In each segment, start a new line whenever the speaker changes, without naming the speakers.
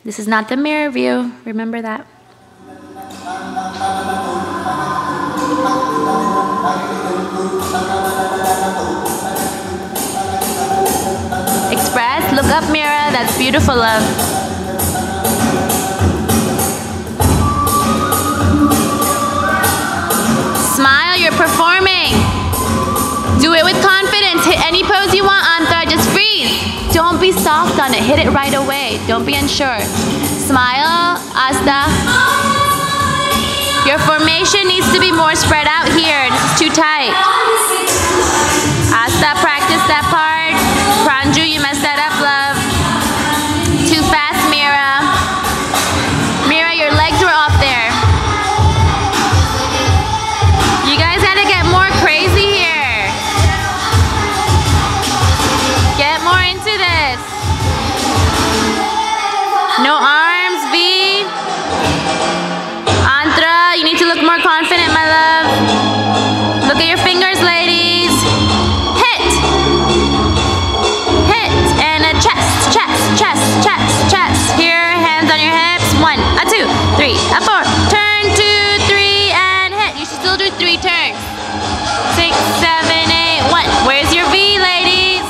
This is not the mirror view. Remember that. Express. Look up, Mira. That's beautiful, love. Smile. You're performing. Do it with confidence. Hit any pose you want, Anta. Just freeze. Don't be soft on it. Hit it right away. Don't be unsure. Smile, Asta. Your formation needs to be more spread out here. This is too tight. Asta, practice that part. Pranju, you messed that up, love. Too fast, Mira. Mira, your legs were off there. You guys had to get more crazy here. Get more into this. No arms, V. Antra, you need to look more confident, my love. Look at your fingers, ladies. Hit. Hit. And a chest, chest, chest, chest, chest. Here, hands on your hips. 1, a 2, 3, a 4. Turn, 2, 3, and hit. You should still do 3 turns. 6, 7, 8, 1. Where's your V, ladies?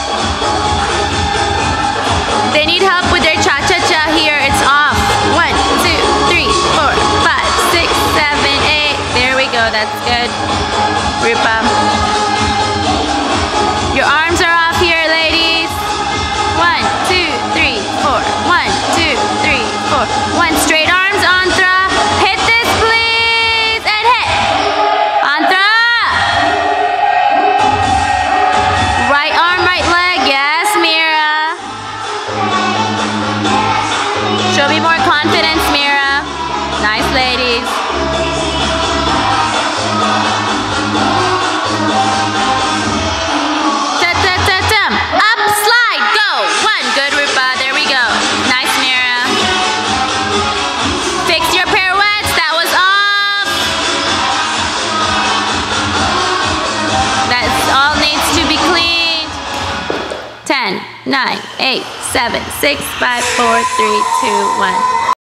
They need help with their cha-cha-cha here. It's off. 1, 2, 3, 4, 5, 6, 7, 8. There we go. That's good. Rupa. Your arms are off here, ladies. 1, 2, 3, 4. 1, 2, 3, 4. 1. Straight arms, Antra. Hit this, please. And hit. Antra. Right arm, right leg. Yes, Mira. Show me more confidence, Mira. Nice, ladies. Ta-ta-ta-tum. Up, slide, go. 1. Good, Rupa. There we go. Nice, Mira. Fix your pirouettes. That was off. That all needs to be cleaned. 10, 9, 8, 7, 6, 5, 4, 3, 2, 1.